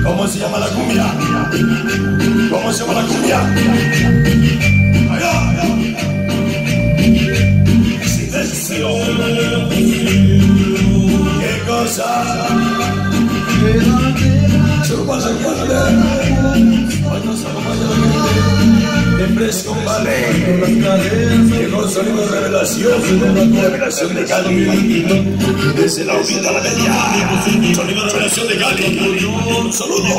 ¿Cómo se llama la cumbia? ¿Cómo se llama la cumbia? Allá, allá. Silencio. ¿Qué cosa? Chupas el cuadro. Hoy nos acompaña la gente de Fresco Valley. Llegó el sonido de revelación de Cali. Desde la humilde a la media. Sonido de revelación de Cali. Un saludo.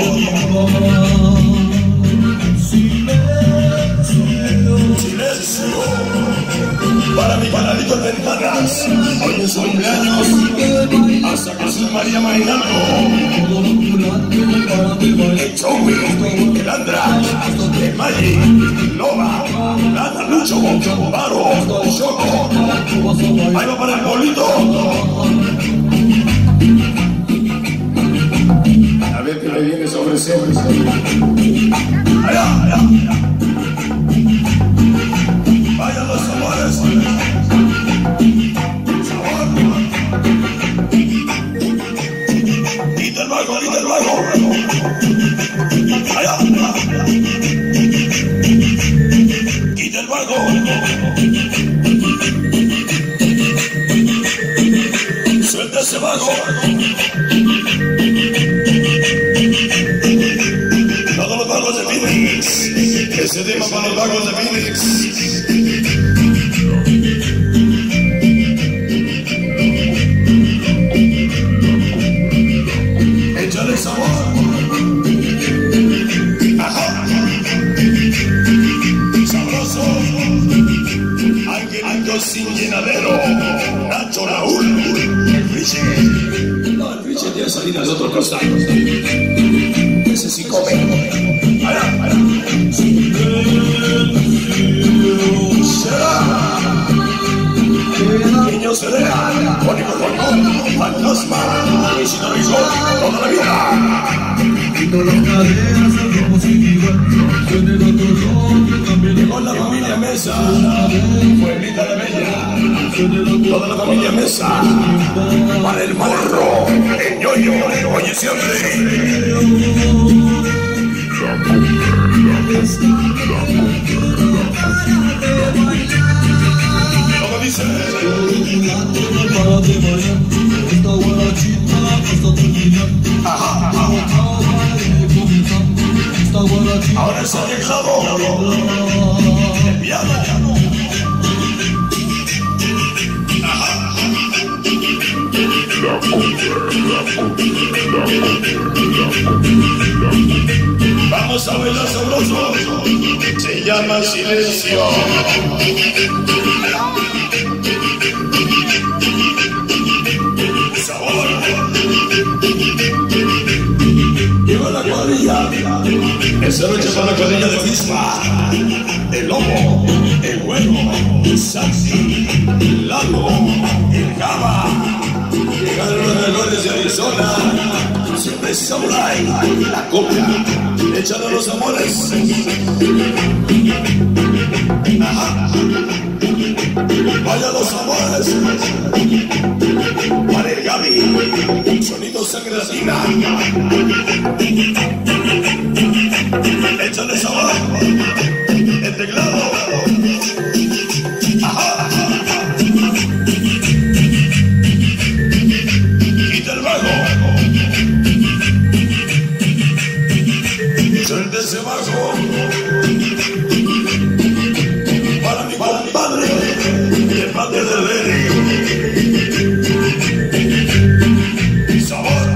Silencio. Para mi canalito de Ventanas. Hoy es su cumpleaños. Hasta Jesús María Mainalco. El Chowi, el Andra, el Mali, Loba, Lata, Lucho, Baro, Choco. Ahí va para el bolito. A ver qué me viene sobre sobre. Allá, allá, allá. Vayan los sabores. Sabor. Quita el vago, quita el vago. Allá. Quita el vago. Suelta ese vago. Todos los vagos de Phoenix. Ese tema para los vagos de Phoenix. Échale sabor. Ajá. Sabroso. Angelito sin llenadero. Nacho Raúl. El Richie. No, el Richie tiene salida del otro costado. Ese sí come. Allá, allá. Será. Niño Cerea. Cónico Rocón. Fantasma. Y si no lo hizo toda la vida. Llegó la familia Mesa. Pueblita de Bella. Toda la familia Mesa. Para el morro. El ñoño. Oye siempre. ¿Cómo dice? Ahora es el teclado. El piano. Vamos a bailar sabroso. Se llama silencio. Sabor. Llegó la cuadrilla. Esa noche para la cuadrilla de Fisma. El Lobo, el Güero, el Saxi, el Lago, el Java. Llegaron los mejores de Arizona. Siempre es Samurai. La copia. Échale los amores. Ajá. Vaya los amores. Para el Gaby. Sonido sangre latina. Échale sabor. El teclado. Ajá. Quita el vago. Suelta ese vago. Para mi compadre. Y el padre de Lenny. Sabor.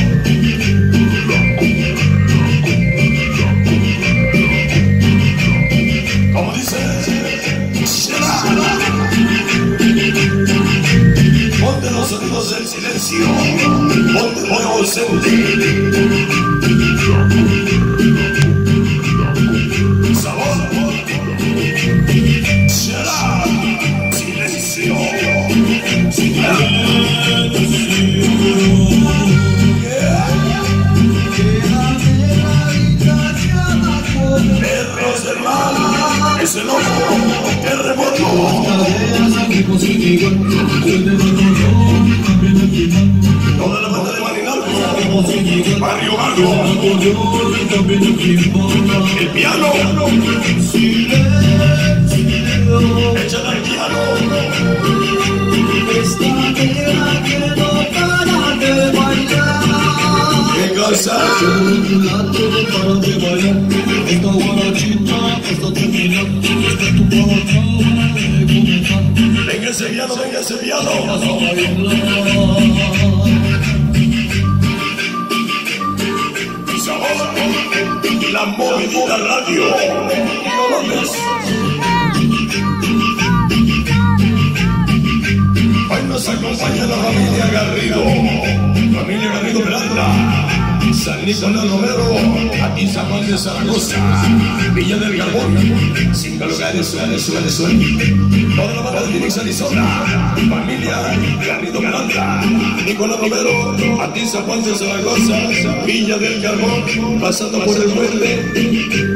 Como dice, será. Ponte los sonidos del silencio. Ponte nuevo sentir. Sabor. Será. Silencio. Perros del mal. Es el ojo. Terremoto. Toda la banda de Marinalco. Barrio Mago. El piano. Échale al piano. Esta tierra que no para de bailar. ¿Qué cosa? Para de bailar. Esta guarachita hasta terminar. Esta tu patrona de comenzar. Venga ese piano, venga ese piano. Sabor, la movida radio. Hoy nos acompaña la familia Garrido. Familia Garrido Miranda. San Nicolás Romero, aquí San Juan de Zaragoza, Villa del Carbón, 5 lugares, toda la banda de Phoenix, Arizona, familia Garrido Miranda, Nicolás Romero, aquí San Juan de Zaragoza, Villa del Carbón, pasando por el puente.